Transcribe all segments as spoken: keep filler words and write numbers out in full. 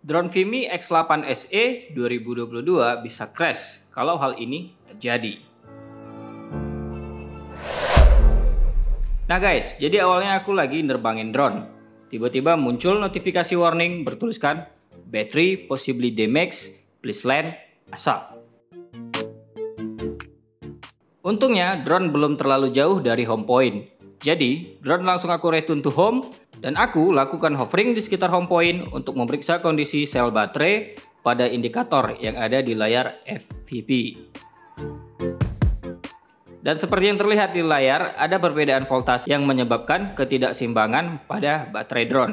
Drone Vimi X delapan S E dua ribu dua puluh dua bisa crash kalau hal ini terjadi. Nah guys, jadi awalnya aku lagi nerbangin drone. Tiba-tiba muncul notifikasi warning bertuliskan battery possibly damaged, please land ASAP. Untungnya drone belum terlalu jauh dari home point. Jadi drone langsung aku return to home dan aku lakukan hovering di sekitar home point untuk memeriksa kondisi sel baterai pada indikator yang ada di layar F V P. Dan seperti yang terlihat di layar, ada perbedaan voltase yang menyebabkan ketidakseimbangan pada baterai drone.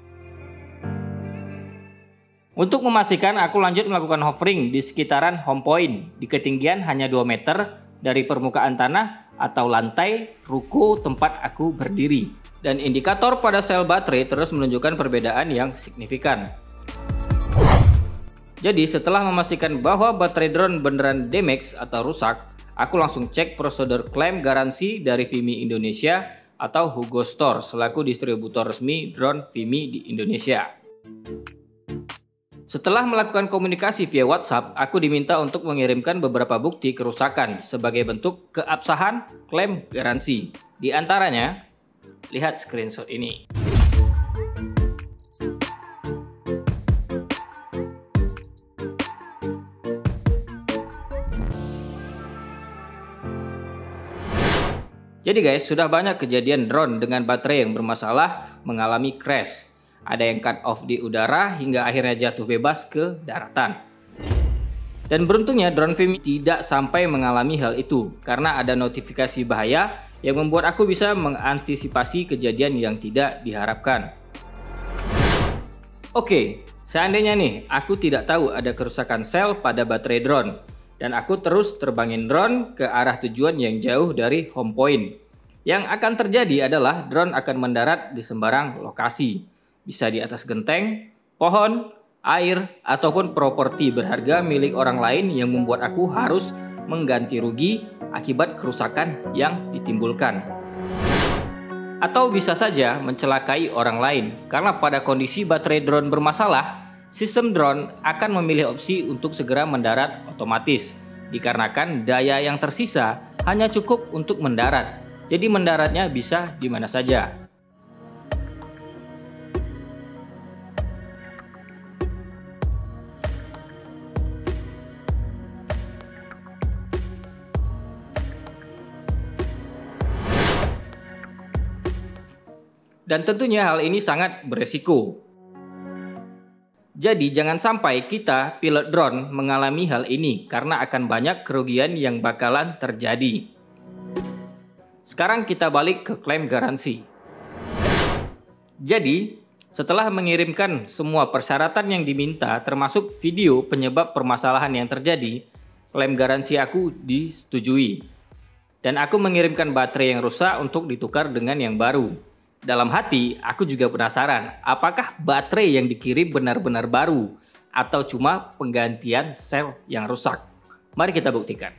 Untuk memastikan, aku lanjut melakukan hovering di sekitaran home point di ketinggian hanya dua meter dari permukaan tanah atau lantai ruko tempat aku berdiri. Dan indikator pada sel baterai terus menunjukkan perbedaan yang signifikan. Jadi setelah memastikan bahwa baterai drone beneran damage atau rusak, aku langsung cek prosedur klaim garansi dari Vimi Indonesia atau Hugo Store selaku distributor resmi drone Vimi di Indonesia. Setelah melakukan komunikasi via WhatsApp, aku diminta untuk mengirimkan beberapa bukti kerusakan sebagai bentuk keabsahan klaim garansi. Di antaranya, lihat screenshot ini. Jadi guys, sudah banyak kejadian drone dengan baterai yang bermasalah mengalami crash. Ada yang cut off di udara hingga akhirnya jatuh bebas ke daratan. Dan beruntungnya drone Vimi tidak sampai mengalami hal itu karena ada notifikasi bahaya yang membuat aku bisa mengantisipasi kejadian yang tidak diharapkan. Oke, seandainya nih aku tidak tahu ada kerusakan sel pada baterai drone dan aku terus terbangin drone ke arah tujuan yang jauh dari home point. Yang akan terjadi adalah drone akan mendarat di sembarang lokasi. Bisa di atas genteng, pohon, air, ataupun properti berharga milik orang lain yang membuat aku harus mengganti rugi akibat kerusakan yang ditimbulkan. Atau bisa saja mencelakai orang lain, karena pada kondisi baterai drone bermasalah, sistem drone akan memilih opsi untuk segera mendarat otomatis, dikarenakan daya yang tersisa hanya cukup untuk mendarat, jadi mendaratnya bisa di mana saja. Dan tentunya hal ini sangat beresiko. Jadi jangan sampai kita pilot drone mengalami hal ini karena akan banyak kerugian yang bakalan terjadi. Sekarang kita balik ke klaim garansi. Jadi setelah mengirimkan semua persyaratan yang diminta termasuk video penyebab permasalahan yang terjadi, klaim garansi aku disetujui. Dan aku mengirimkan baterai yang rusak untuk ditukar dengan yang baru. Dalam hati, aku juga penasaran, apakah baterai yang dikirim benar-benar baru atau cuma penggantian sel yang rusak? Mari kita buktikan.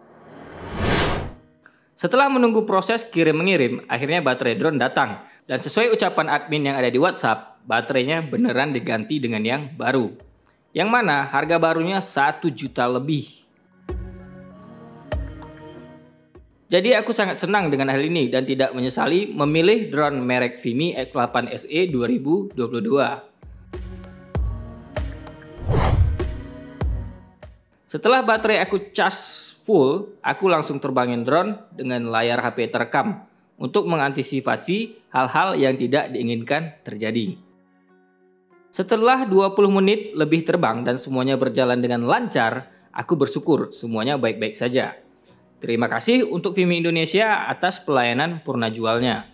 Setelah menunggu proses kirim-mengirim, akhirnya baterai drone datang. Dan sesuai ucapan admin yang ada di WhatsApp, baterainya beneran diganti dengan yang baru. Yang mana harga barunya satu juta lebih. Jadi aku sangat senang dengan hal ini dan tidak menyesali memilih drone merek Vimi X delapan S E dua ribu dua puluh dua. Setelah baterai aku charge full, aku langsung terbangin drone dengan layar H P terekam untuk mengantisipasi hal-hal yang tidak diinginkan terjadi. Setelah dua puluh menit lebih terbang dan semuanya berjalan dengan lancar, aku bersyukur semuanya baik-baik saja. Terima kasih untuk Vimi Indonesia atas pelayanan purna jualnya.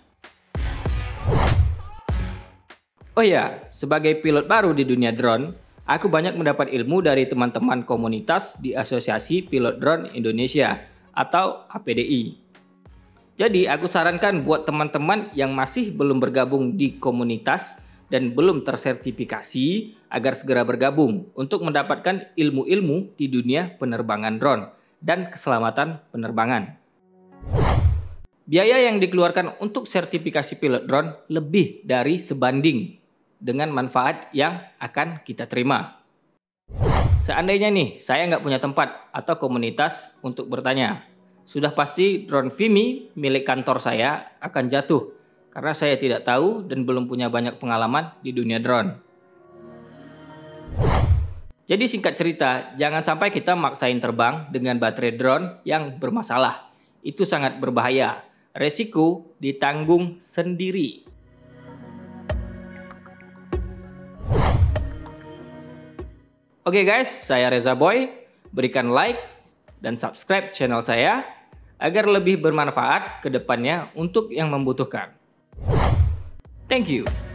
Oh ya, sebagai pilot baru di dunia drone, aku banyak mendapat ilmu dari teman-teman komunitas di Asosiasi Pilot Drone Indonesia atau A P D I. Jadi aku sarankan buat teman-teman yang masih belum bergabung di komunitas dan belum tersertifikasi agar segera bergabung untuk mendapatkan ilmu-ilmu di dunia penerbangan drone dan keselamatan penerbangan. Biaya yang dikeluarkan untuk sertifikasi pilot drone lebih dari sebanding dengan manfaat yang akan kita terima. Seandainya nih, saya nggak punya tempat atau komunitas untuk bertanya, sudah pasti drone Vimy milik kantor saya akan jatuh karena saya tidak tahu dan belum punya banyak pengalaman di dunia drone. Jadi singkat cerita, jangan sampai kita maksain terbang dengan baterai drone yang bermasalah. Itu sangat berbahaya. Resiko ditanggung sendiri. Oke guys, saya Reza Boy. Berikan like dan subscribe channel saya agar lebih bermanfaat ke depannya untuk yang membutuhkan. Thank you.